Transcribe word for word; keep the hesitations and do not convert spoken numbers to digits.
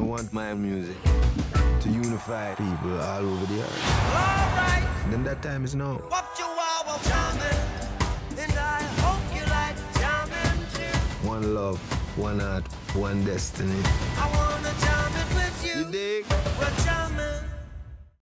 want my music to unify people all over the earth. Alright. Then that time is now. What you are, well, jamming, and I hope you like jamming too. One love, one heart, one destiny. I wanna jam it with you. You dig? We're jamming.